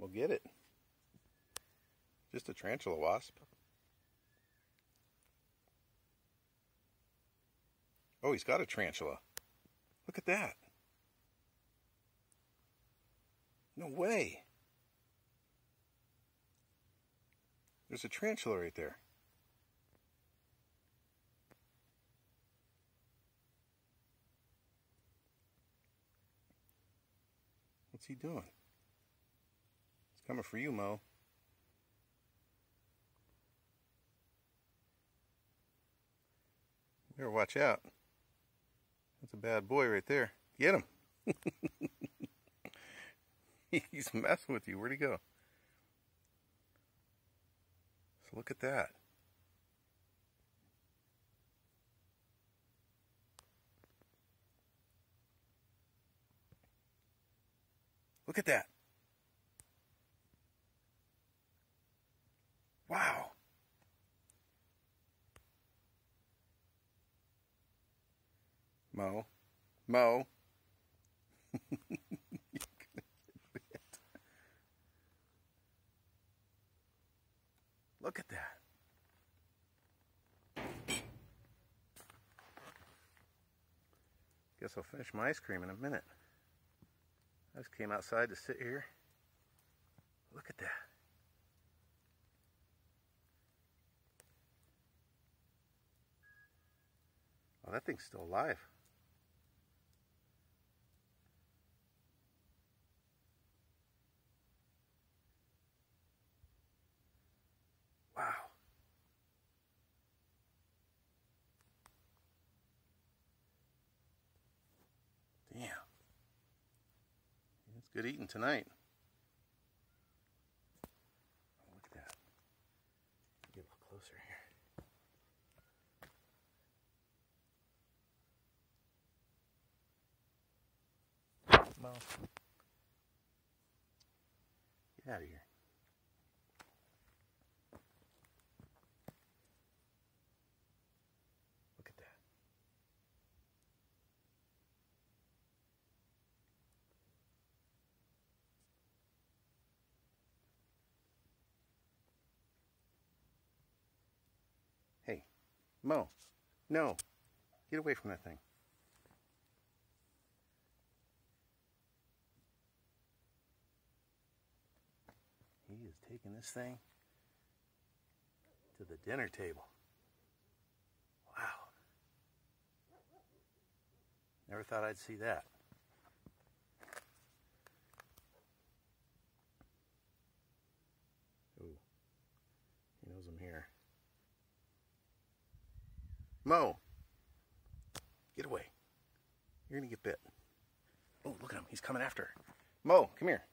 We'll get it. Just a tarantula wasp. Oh, he's got a tarantula. Look at that. No way. There's a tarantula right there. What's he doing? It's coming for you, Mo. You better watch out. That's a bad boy right there. Get him. He's messing with you. Where'd he go? So look at that. Look at that. Wow. Mo. Mo. Look at that. Guess I'll finish my ice cream in a minute. I just came outside to sit here. Look at that. Oh, that thing's still alive. Wow. Damn. It's good eating tonight. Oh, look at that. Get a little closer here. Mo. Get out of here. Look at that. Hey, Mo. No. Get away from that thing. He is taking this thing to the dinner table. Wow. Never thought I'd see that. Ooh. He knows I'm here. Mo! Get away. You're gonna get bit. Oh, look at him. He's coming after her. Mo, come here.